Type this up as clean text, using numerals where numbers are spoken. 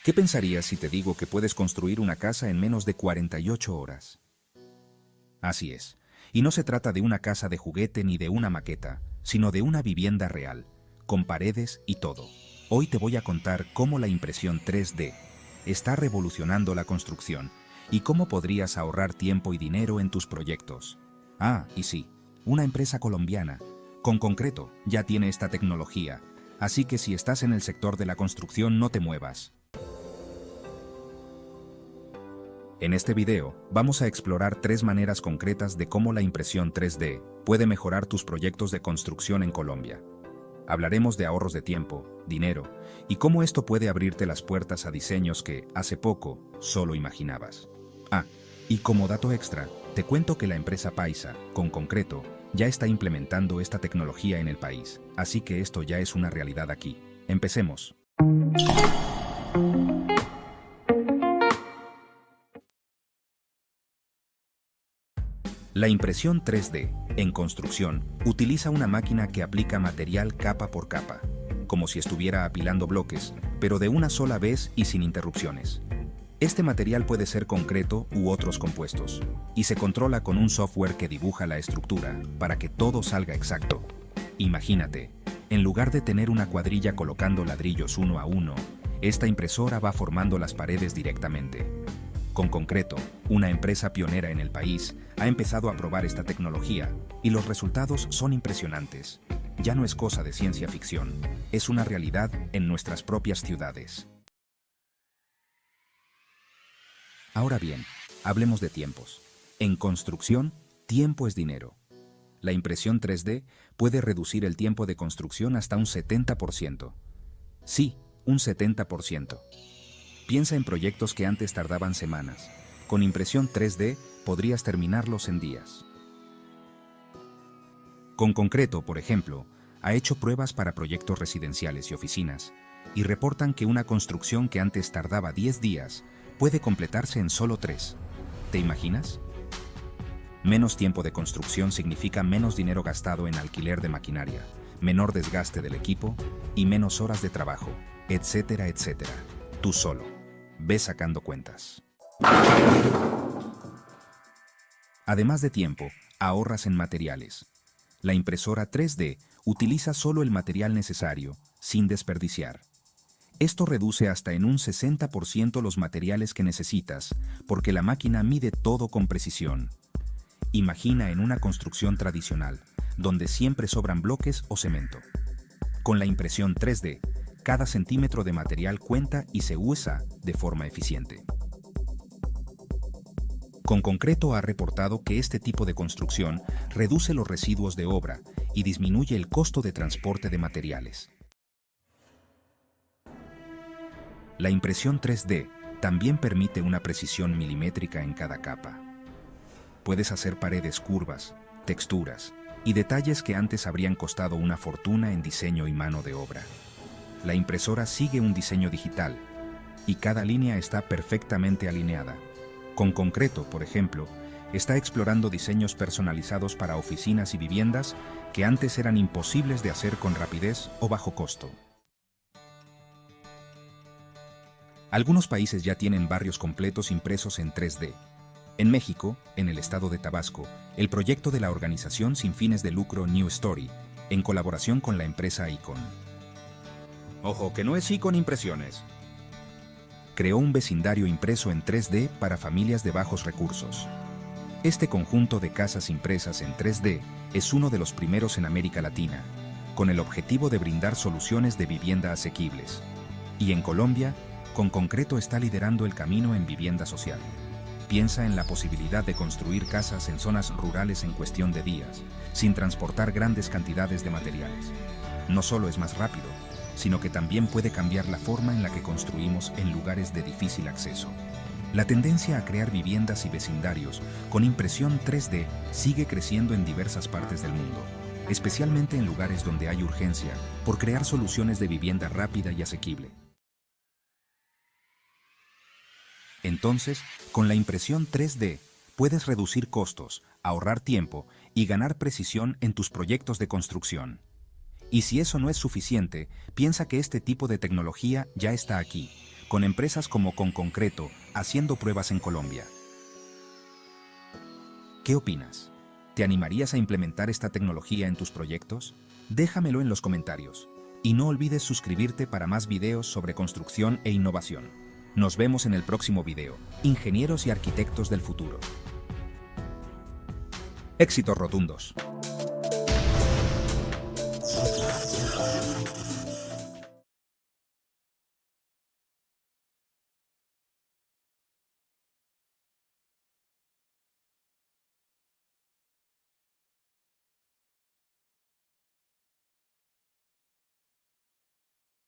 ¿Qué pensarías si te digo que puedes construir una casa en menos de 48 horas? Así es. Y no se trata de una casa de juguete ni de una maqueta, sino de una vivienda real, con paredes y todo. Hoy te voy a contar cómo la impresión 3D está revolucionando la construcción y cómo podrías ahorrar tiempo y dinero en tus proyectos. Ah, y sí, una empresa colombiana, Con Concreto, ya tiene esta tecnología, así que si estás en el sector de la construcción no te muevas. En este video, vamos a explorar 3 maneras concretas de cómo la impresión 3D puede mejorar tus proyectos de construcción en Colombia. Hablaremos de ahorros de tiempo, dinero, y cómo esto puede abrirte las puertas a diseños que, hace poco, solo imaginabas. Ah, y como dato extra, te cuento que la empresa paisa, Con Concreto, ya está implementando esta tecnología en el país, así que esto ya es una realidad aquí. Empecemos. La impresión 3D, en construcción, utiliza una máquina que aplica material capa por capa, como si estuviera apilando bloques, pero de una sola vez y sin interrupciones. Este material puede ser concreto u otros compuestos, y se controla con un software que dibuja la estructura para que todo salga exacto. Imagínate, en lugar de tener una cuadrilla colocando ladrillos uno a uno, esta impresora va formando las paredes directamente. Con Concreto, una empresa pionera en el país, ha empezado a probar esta tecnología y los resultados son impresionantes. Ya no es cosa de ciencia ficción, es una realidad en nuestras propias ciudades. Ahora bien, hablemos de tiempos. En construcción, tiempo es dinero. La impresión 3D puede reducir el tiempo de construcción hasta un 70%. Sí, un 70%. Piensa en proyectos que antes tardaban semanas. Con impresión 3D podrías terminarlos en días. Con Concreto, por ejemplo, ha hecho pruebas para proyectos residenciales y oficinas, y reportan que una construcción que antes tardaba 10 días puede completarse en solo 3. ¿Te imaginas? Menos tiempo de construcción significa menos dinero gastado en alquiler de maquinaria, menor desgaste del equipo y menos horas de trabajo, etcétera, etcétera. Tú solo. Ve sacando cuentas. Además de tiempo, ahorras en materiales. La impresora 3D utiliza solo el material necesario, sin desperdiciar. Esto reduce hasta en un 60% los materiales que necesitas, porque la máquina mide todo con precisión. Imagina en una construcción tradicional, donde siempre sobran bloques o cemento. Con la impresión 3D, cada centímetro de material cuenta y se usa de forma eficiente. Con Concreto ha reportado que este tipo de construcción reduce los residuos de obra y disminuye el costo de transporte de materiales. La impresión 3D también permite una precisión milimétrica en cada capa. Puedes hacer paredes curvas, texturas y detalles que antes habrían costado una fortuna en diseño y mano de obra. La impresora sigue un diseño digital y cada línea está perfectamente alineada. Con Concreto, por ejemplo, está explorando diseños personalizados para oficinas y viviendas que antes eran imposibles de hacer con rapidez o bajo costo. Algunos países ya tienen barrios completos impresos en 3D. En México, en el estado de Tabasco, el proyecto de la organización sin fines de lucro New Story, en colaboración con la empresa Icon. Ojo, que no es Icon Impresiones. Creó un vecindario impreso en 3D para familias de bajos recursos. Este conjunto de casas impresas en 3D es uno de los primeros en América Latina, con el objetivo de brindar soluciones de vivienda asequibles. Y en Colombia, Con Concreto está liderando el camino en vivienda social. Piensa en la posibilidad de construir casas en zonas rurales en cuestión de días, sin transportar grandes cantidades de materiales. No solo es más rápido, sino que también puede cambiar la forma en la que construimos en lugares de difícil acceso. La tendencia a crear viviendas y vecindarios con impresión 3D sigue creciendo en diversas partes del mundo, especialmente en lugares donde hay urgencia por crear soluciones de vivienda rápida y asequible. Entonces, con la impresión 3D, puedes reducir costos, ahorrar tiempo y ganar precisión en tus proyectos de construcción. Y si eso no es suficiente, piensa que este tipo de tecnología ya está aquí, con empresas como Conconcreto haciendo pruebas en Colombia. ¿Qué opinas? ¿Te animarías a implementar esta tecnología en tus proyectos? Déjamelo en los comentarios. Y no olvides suscribirte para más videos sobre construcción e innovación. Nos vemos en el próximo video. Ingenieros y arquitectos del futuro. Éxitos rotundos.